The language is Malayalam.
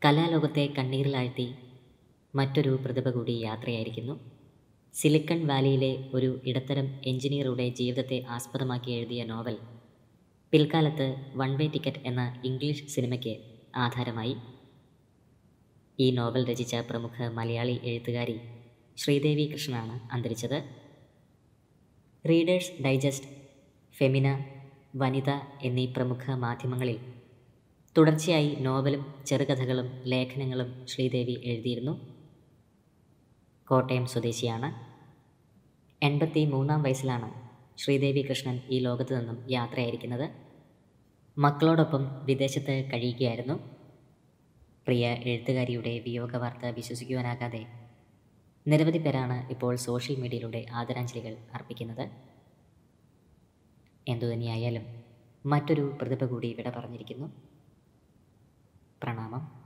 കലാലോകത്തെ കണ്ണീരിലാഴ്ത്തി മറ്റൊരു പ്രതിഭ കൂടി യാത്രയായിരിക്കുന്നു. സിലിക്കൺ വാലിയിലെ ഒരു ഇടത്തരം എഞ്ചിനീയറുടെ ജീവിതത്തെ ആസ്പദമാക്കി എഴുതിയ നോവൽ പിൽക്കാലത്ത് വൺ വേ ടിക്കറ്റ് എന്ന ഇംഗ്ലീഷ് സിനിമയ്ക്ക് ആധാരമായി. ഈ നോവൽ രചിച്ച പ്രമുഖ മലയാളി എഴുത്തുകാരി ശ്രീദേവി കൃഷ്ണനാണ് അന്തരിച്ചത്. റീഡേഴ്സ് ഡൈജസ്റ്റ്, ഫെമിന, വനിത എന്നീ പ്രമുഖ മാധ്യമങ്ങളിൽ തുടർച്ചയായി നോവലും ചെറുകഥകളും ലേഖനങ്ങളും ശ്രീദേവി എഴുതിയിരുന്നു. കോട്ടയം സ്വദേശിയാണ്. 83 വയസ്സിലാണ് ശ്രീദേവി കൃഷ്ണൻ ഈ ലോകത്തു നിന്നും യാത്രയായിരിക്കുന്നത്. മക്കളോടൊപ്പം വിദേശത്ത് കഴിയുകയായിരുന്നു. പ്രിയ എഴുത്തുകാരിയുടെ വിയോഗ വാർത്ത വിശ്വസിക്കുവാനാകാതെ നിരവധി പേരാണ് ഇപ്പോൾ സോഷ്യൽ മീഡിയയിലൂടെ ആദരാഞ്ജലികൾ അർപ്പിക്കുന്നത്. എന്തുതന്നെയായാലും മറ്റൊരു പ്രതിഭ കൂടി വിട പറഞ്ഞിരിക്കുന്നു. പ്രണാമം.